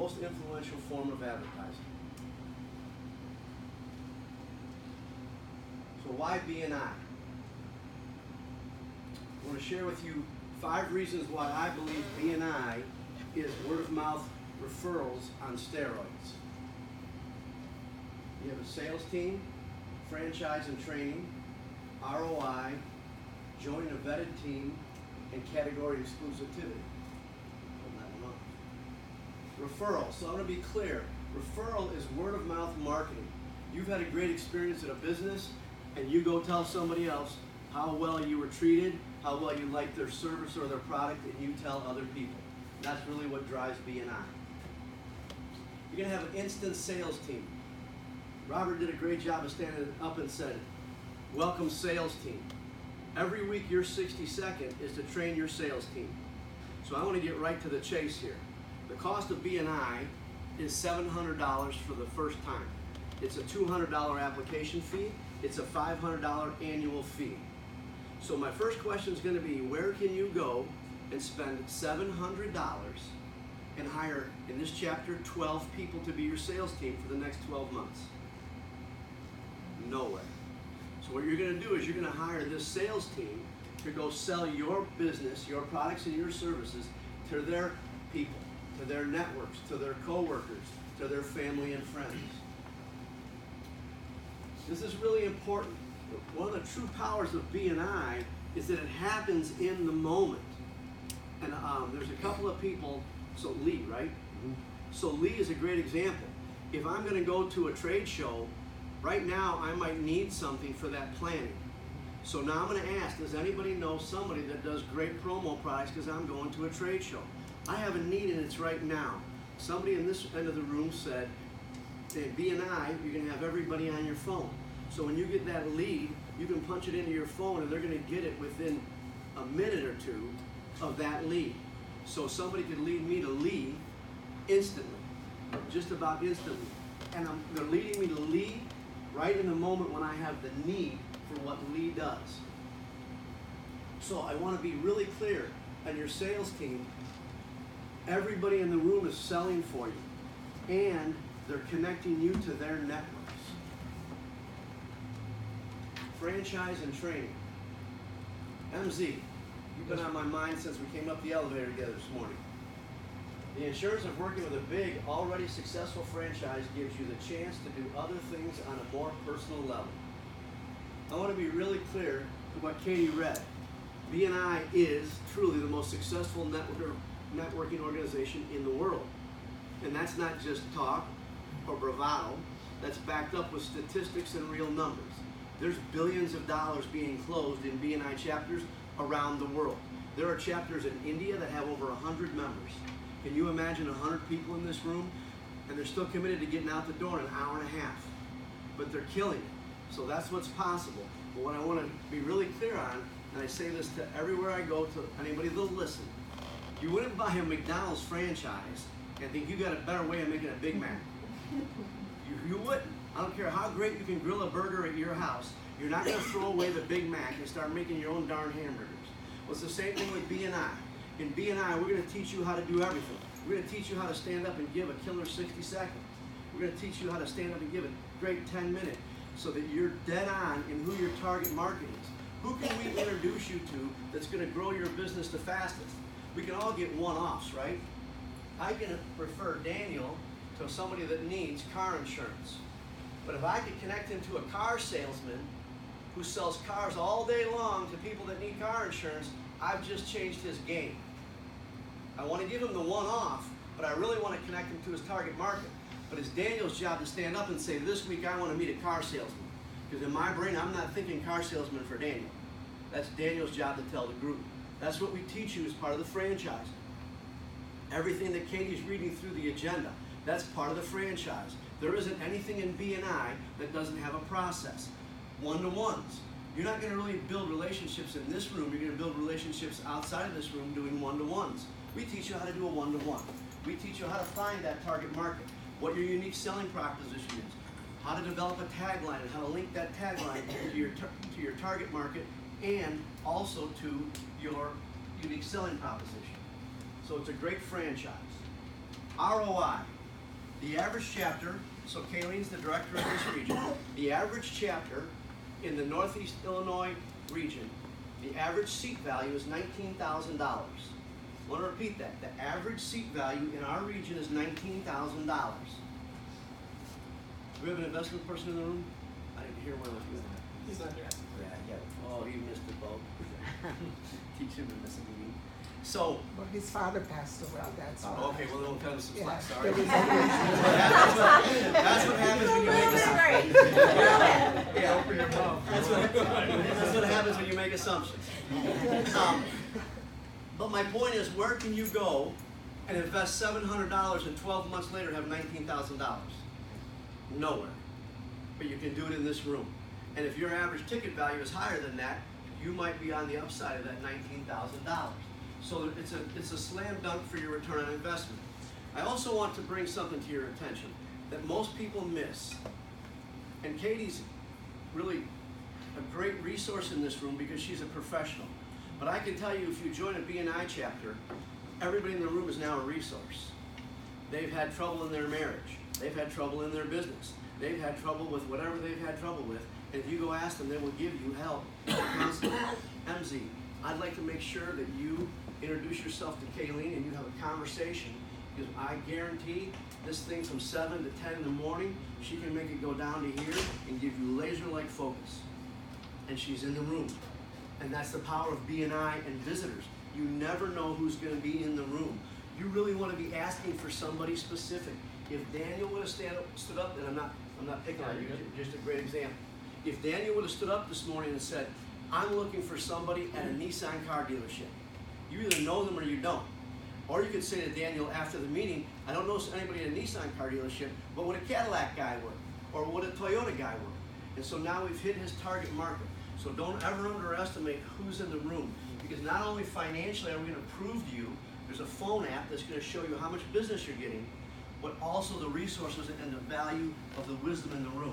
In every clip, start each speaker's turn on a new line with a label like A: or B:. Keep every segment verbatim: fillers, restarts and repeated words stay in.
A: most influential form of advertising. So why B and I? I want to share with you five reasons why I believe B and I is word of mouth referrals on steroids. You have a sales team, franchise and training, R O I, join a vetted team, and category exclusivity. Hold that one off. Referral. So I'm going to be clear. Referral is word of mouth marketing. You've had a great experience at a business, and you go tell somebody else how well you were treated, how well you liked their service or their product, and you tell other people. That's really what drives B and I. You're going to have an instant sales team. Robert did a great job of standing up and said, welcome sales team. Every week your sixty second is to train your sales team. So I want to get right to the chase here. The cost of B and I is seven hundred dollars for the first time. It's a two hundred dollar application fee. It's a five hundred dollar annual fee. So my first question is going to be, where can you go and spend seven hundred dollars and hire, in this chapter, twelve people to be your sales team for the next twelve months? Nowhere. So what you're going to do is you're going to hire this sales team to go sell your business, your products and your services to their people, to their networks, to their coworkers, to their family and friends. This is really important. One of the true powers of B and I is that it happens in the moment. And um, there's a couple of people, so Lee, right? Mm-hmm. So Lee is a great example. If I'm going to go to a trade show, right now I might need something for that planning. So now I'm going to ask, does anybody know somebody that does great promo products because I'm going to a trade show? I have a need and it's right now. Somebody in this end of the room said, at B and I, you're going to have everybody on your phone. So when you get that lead, you can punch it into your phone and they're going to get it within a minute or two of that lead. So somebody could lead me to Lee instantly, just about instantly. And I'm, they're leading me to Lee right in the moment when I have the need for what Lee does. So I want to be really clear on your sales team. Everybody in the room is selling for you, and they're connecting you to their networks. Franchise and training. M Z, you've been on my mind since we came up the elevator together this morning. The insurance of working with a big, already successful franchise gives you the chance to do other things on a more personal level. I want to be really clear to what Katie read. B and I is truly the most successful network, networking organization in the world. And that's not just talk or bravado. That's backed up with statistics and real numbers. There's billions of dollars being closed in B and I chapters around the world. There are chapters in India that have over one hundred members. Can you imagine one hundred people in this room? And they're still committed to getting out the door in an hour and a half. But they're killing it. So that's what's possible. But what I want to be really clear on, and I say this to everywhere I go, to anybody that'll listen, you wouldn't buy a McDonald's franchise and think you got a better way of making a Big Mac. You, you wouldn't. I don't care how great you can grill a burger at your house, you're not going to throw away the Big Mac and start making your own darn hamburgers. Well, it's the same thing with B and I. In B and I, we're going to teach you how to do everything. We're going to teach you how to stand up and give a killer sixty second. We're going to teach you how to stand up and give a great ten minute so that you're dead on in who your target market is. Who can we introduce you to that's going to grow your business the fastest? We can all get one-offs, right? I can refer Daniel to somebody that needs car insurance. But if I could connect him to a car salesman who sells cars all day long to people that need car insurance, I've just changed his game. I want to give him the one-off, but I really want to connect him to his target market. But it's Daniel's job to stand up and say, this week I want to meet a car salesman. Because in my brain, I'm not thinking car salesman for Daniel. That's Daniel's job to tell the group. That's what we teach you as part of the franchise. Everything that Katie's reading through the agenda, that's part of the franchise. There isn't anything in B and I that doesn't have a process. One-to-ones. You're not going to really build relationships in this room. You're going to build relationships outside of this room doing one-to-ones. We teach you how to do a one-to-one. We teach you how to find that target market, what your unique selling proposition is, how to develop a tagline and how to link that tagline to your, to your target market and also to your unique selling proposition. So it's a great franchise. R O I. The average chapter, so Kayleen's the director of this region, the average chapter in the Northeast Illinois region, the average seat value is nineteen thousand dollars. I want to repeat that. The average seat value in our region is nineteen thousand dollars. Do we have an investment person in the room? I didn't hear one of you.
B: He's not here.
A: Yeah, yeah. Oh, he missed it, Bo. Teach him to miss a meeting. So,
C: Well, his father passed away, that's why.
A: oh, okay, well, then we'll cut him some slack,
C: Yeah,
A: sorry.
C: there was
A: That's what, that's what happens when you make assumptions. Yeah, open your mouth. That's what, that's what happens when you make assumptions. Um, but my point is, where can you go and invest seven hundred dollars and twelve months later have nineteen thousand dollars? Nowhere. But you can do it in this room. And if your average ticket value is higher than that, you might be on the upside of that nineteen thousand dollars. So it's a, it's a slam dunk for your return on investment. I also want to bring something to your attention that most people miss. And Katie's really a great resource in this room because she's a professional. But I can tell you, if you join a B N I chapter, everybody in the room is now a resource. They've had trouble in their marriage. They've had trouble in their business. They've had trouble with whatever they've had trouble with. And if you go ask them, they will give you help. M Z, I'd like to make sure that you introduce yourself to Kayleen and you have a conversation, because I guarantee this thing from seven to ten in the morning, she can make it go down to here and give you laser-like focus. And she's in the room. And that's the power of B N I and visitors. You never know who's going to be in the room. You really want to be asking for somebody specific. If Daniel would have stand up, stood up, and I'm not, I'm not picking on you, just a great example. If Daniel would have stood up this morning and said, I'm looking for somebody at a Nissan car dealership. You either know them or you don't. Or you could say to Daniel after the meeting, I don't know anybody at a Nissan car dealership, but would a Cadillac guy work? Or would a Toyota guy work? And so now we've hit his target market. So don't ever underestimate who's in the room. Because not only financially are we going to prove to you, there's a phone app that's going to show you how much business you're getting, but also the resources and the value of the wisdom in the room.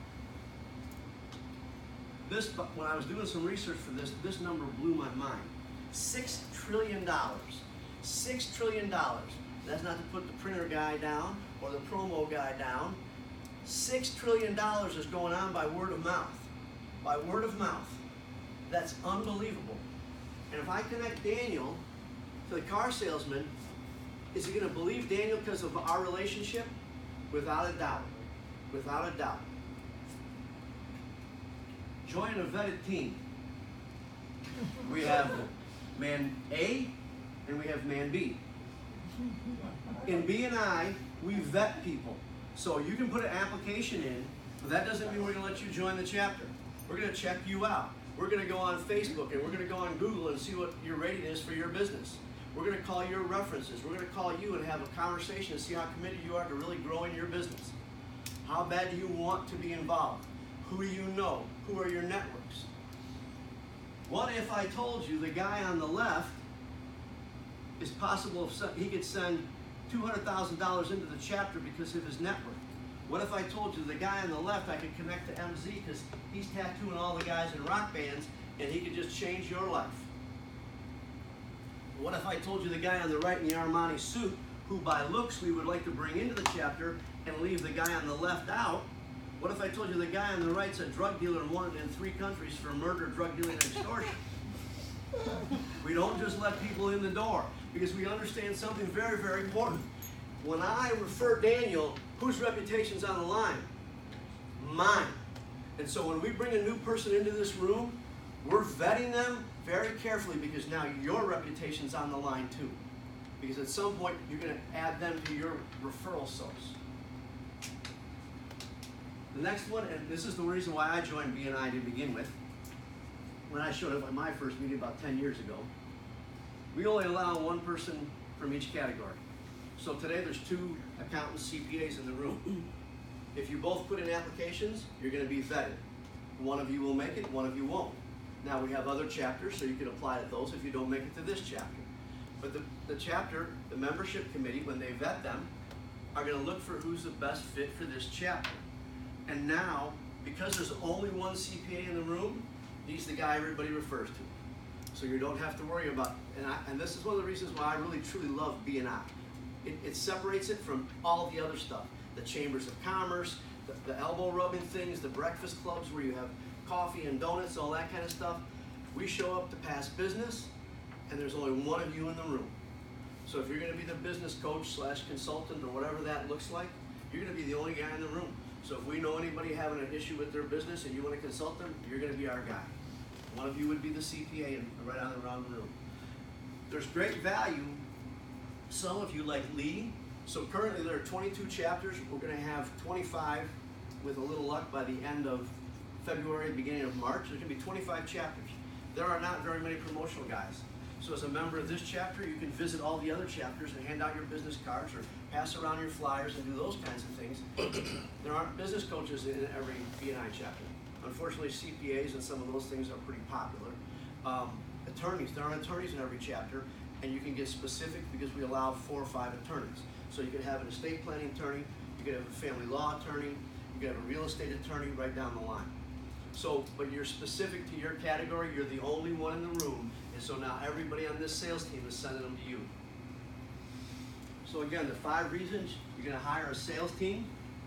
A: This, when I was doing some research for this, this number blew my mind. Six trillion dollars. Six trillion dollars. That's not to put the printer guy down or the promo guy down. Six trillion dollars is going on by word of mouth. By word of mouth. That's unbelievable. And if I connect Daniel to the car salesman, is he going to believe Daniel because of our relationship? Without a doubt. Without a doubt. Join a vetted team. We have man A and we have man B. In B N I, we vet people. So you can put an application in, but that doesn't mean we're going to let you join the chapter. We're going to check you out. We're going to go on Facebook and we're going to go on Google and see what your rating is for your business. We're going to call your references. We're going to call you and have a conversation and see how committed you are to really growing your business. How bad do you want to be involved? Who do you know? Who are your networks? What if I told you the guy on the left is possible if he could send two hundred thousand dollars into the chapter because of his network? What if I told you the guy on the left I could connect to M Z because he's tattooing all the guys in rock bands and he could just change your life? What if I told you the guy on the right in the Armani suit, who by looks we would like to bring into the chapter and leave the guy on the left out? What if I told you the guy on the right's a drug dealer and wanted in three countries for murder, drug dealing, and extortion? We don't just let people in the door because we understand something very, very important. When I refer Daniel, whose reputation's on the line? Mine. And so when we bring a new person into this room, we're vetting them very carefully because now your reputation's on the line too. Because at some point, you're going to add them to your referral source. The next one, and this is the reason why I joined B N I to begin with, when I showed up at my first meeting about ten years ago, we only allow one person from each category. So today there's two accountants, C P As in the room. If you both put in applications, you're going to be vetted. One of you will make it, one of you won't. Now we have other chapters, so you can apply to those if you don't make it to this chapter. But the, the chapter, the membership committee, when they vet them, are going to look for who's the best fit for this chapter. And now, because there's only one C P A in the room, he's the guy everybody refers to. So you don't have to worry about, and, I, and this is one of the reasons why I really truly love B N I. It, it separates it from all the other stuff. The chambers of commerce, the, the elbow rubbing things, the breakfast clubs where you have coffee and donuts, all that kind of stuff. We show up to pass business, and there's only one of you in the room. So if you're going to be the business coach slash consultant or whatever that looks like, you're going to be the only guy in the room. So if we know anybody having an issue with their business and you want to consult them, you're going to be our guy. One of you would be the C P A and right on around the room. There's great value. Some of you like Lee. So currently there are twenty-two chapters. We're going to have twenty-five with a little luck by the end of February, beginning of March. There's going to be twenty-five chapters. There are not very many promotional guys. So as a member of this chapter, you can visit all the other chapters and hand out your business cards or pass around your flyers and do those kinds of things. There aren't business coaches in every B and I chapter. Unfortunately, C P As and some of those things are pretty popular. Um, attorneys, there are attorneys in every chapter, and you can get specific because we allow four or five attorneys. So you could have an estate planning attorney, you could have a family law attorney, you could have a real estate attorney right down the line. So, but you're specific to your category, you're the only one in the room, and so now everybody on this sales team is sending them to you. So again, the five reasons you're going to hire a sales team.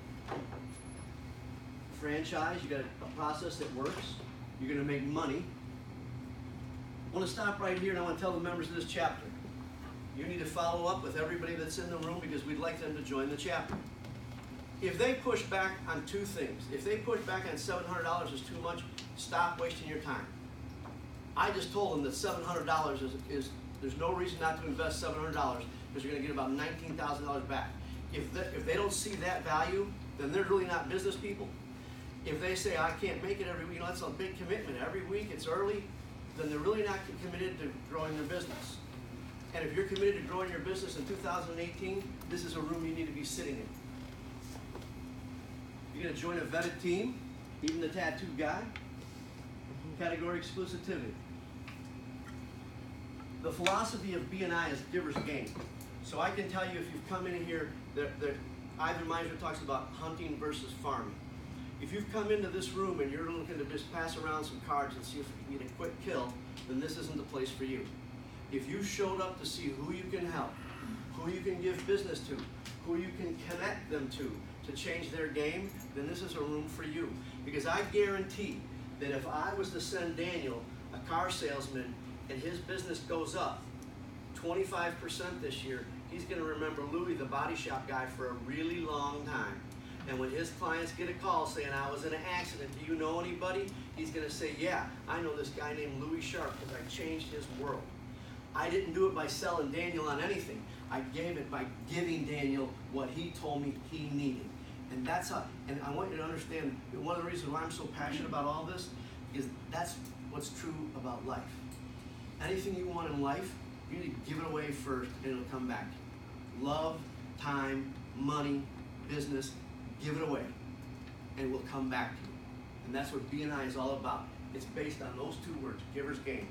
A: Franchise, you got a process that works. You're going to make money. I want to stop right here and I want to tell the members of this chapter, you need to follow up with everybody that's in the room because we'd like them to join the chapter. If they push back on two things, if they push back on seven hundred dollars is too much, stop wasting your time. I just told them that seven hundred dollars is, is there's no reason not to invest seven hundred dollars because you're going to get about nineteen thousand dollars back. If, the, if they don't see that value, then they're really not business people. If they say, I can't make it every week, you know, that's a big commitment. Every week it's early, then they're really not committed to growing their business. And if you're committed to growing your business in two thousand eighteen, this is a room you need to be sitting in. You're going to join a vetted team, even the tattoo guy. Category exclusivity. The philosophy of B and I is giver's gain. So I can tell you if you've come in here, that, that Ivan Meisner talks about hunting versus farming. If you've come into this room and you're looking to just pass around some cards and see if you can get a quick kill, then this isn't the place for you. If you showed up to see who you can help, who you can give business to, who you can connect them to, to change their game, then this is a room for you. Because I guarantee that if I was to send Daniel, a car salesman, and his business goes up twenty-five percent this year, he's going to remember Louis, the body shop guy, for a really long time. And when his clients get a call saying, I was in an accident, do you know anybody? He's going to say, yeah, I know this guy named Louis Sharp because I changed his world. I didn't do it by selling Daniel on anything. I gave it by giving Daniel what he told me he needed. And that's how, and I want you to understand, one of the reasons why I'm so passionate about all this is that's what's true about life. Anything you want in life, you need to give it away first and it'll come back. Love, time, money, business, give it away and it will come back to you. And that's what B and I is all about. It's based on those two words, giver's gain.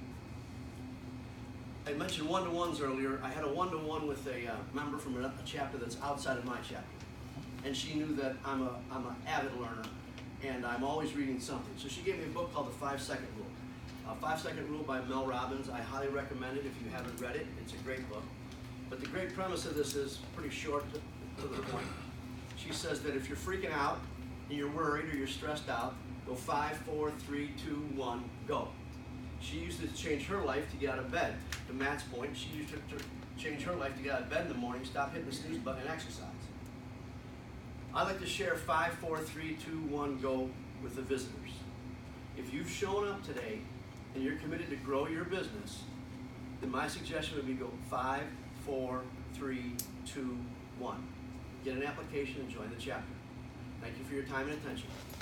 A: I mentioned one-to-ones earlier. I had a one-to-one with a uh, member from a, a chapter that's outside of my chapter. And she knew that I'm a I'm an avid learner and I'm always reading something. So she gave me a book called The Five-Second Rule. Uh, Five-Second Rule by Mel Robbins. I highly recommend it if you haven't read it. It's a great book. But the great premise of this is pretty short to, to the point. She says that if you're freaking out and you're worried or you're stressed out, go five, four, three, two, one, go. She used it to change her life to get out of bed. To Matt's point, she used it to change her life to get out of bed in the morning, stop hitting the snooze button, and exercise. I like to share five, four, three, two, one, go with the visitors. If you've shown up today and you're committed to grow your business, then my suggestion would be go five, four, three, two, one. Get an application and join the chapter. Thank you for your time and attention.